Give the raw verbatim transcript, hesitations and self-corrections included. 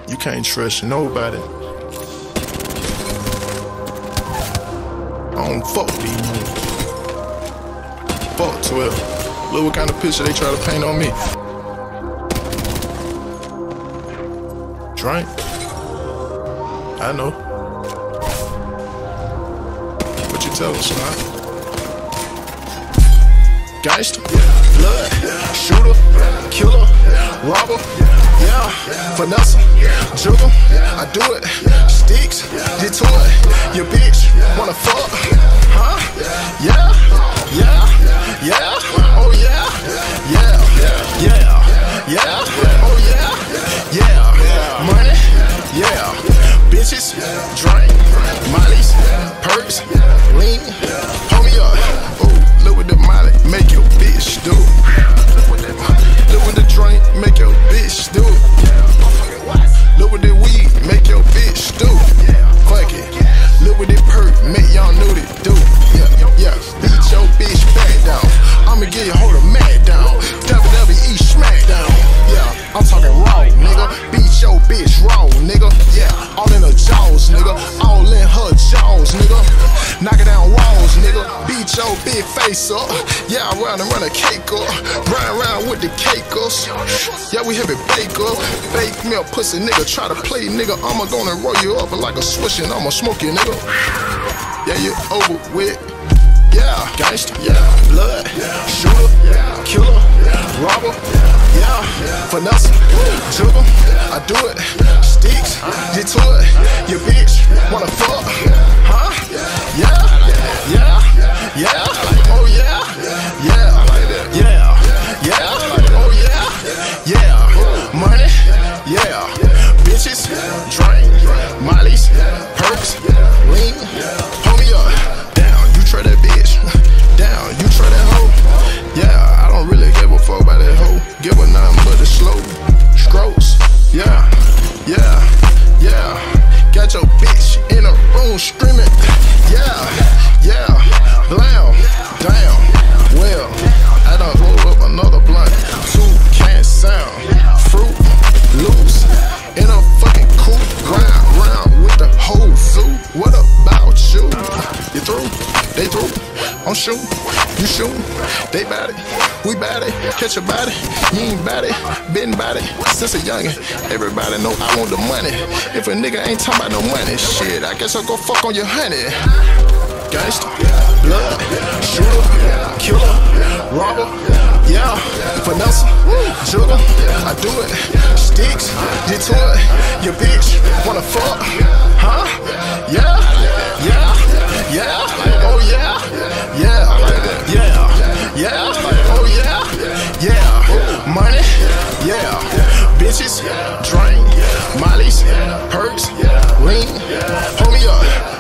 You can't trust nobody. I don't fuck with these niggas. Fuck twelve. Look what kind of picture they try to paint on me. Drink? I know. What you tell us, man? Gangster, blood, shooter, killer, robber, yeah, finesse, juggle, I do it, sticks, get to it, your bitch, wanna fuck, huh, yeah, yeah, yeah, oh yeah, yeah, yeah, yeah, oh yeah, yeah, money, yeah, bitches, drink, mollies, perks, lean, hold me up, oh, look what the molly make your bitch do. Look what the drink make your bitch do. Look what the weed make your bitch do. Fuck it. Look what the perk make y'all know they do. Yeah, yeah. Beat your bitch back down. I'ma get your whole mad down. W W E Smackdown. Yeah, I'm talking raw, nigga. Beat your bitch raw, nigga. Yeah, all in her jaws, nigga. All in her jaws, nigga. Knock it down walls, nigga. Beat your big face up. Yeah, I run and run a cake up. Run around with the cake ups. Yeah, we have it bake up. Bake me a pussy, nigga. Try to play, nigga. I'ma gonna roll you up like a swish and I'ma smoke you, nigga. Yeah, you over with. Yeah, gangster, yeah, blood, shooter, killer, robber, yeah, finesse, juggle, I do it, sticks, get to it, your bitch, wanna fuck, huh, yeah, yeah, yeah, oh yeah, yeah, yeah, yeah, oh yeah, yeah, money, yeah, bitches, drink, mollies, perks, lean, hold me up. Try that bitch, down, you try that hoe. Yeah, I don't really give a fuck about that hoe. Give her nothing but the slow strokes. Yeah, yeah, yeah. Got your bitch in a room screaming. Yeah, yeah, blam, damn. Well, I done roll up another blunt. Two can't sound, fruit loose in a fucking coupe. Round, round with the whole zoo. What about you? You through? They through, I'm shooting, you shooting, they bout it, we bout it, catch a body, you ain't bout it, been bout it, since a youngin', everybody know I want the money, if a nigga ain't talking about no money, shit, I guess I'll go fuck on your honey. Gangster, blood, shooter, killer, robber, yeah, finesse, juggle, I do it, sticks, get to it, your bitch, wanna fuck, huh, yeah, yeah, yeah, oh yeah, yeah, yeah, yeah, oh yeah, yeah, money, yeah, bitches, drink, mollies, perks, lean, hold me up.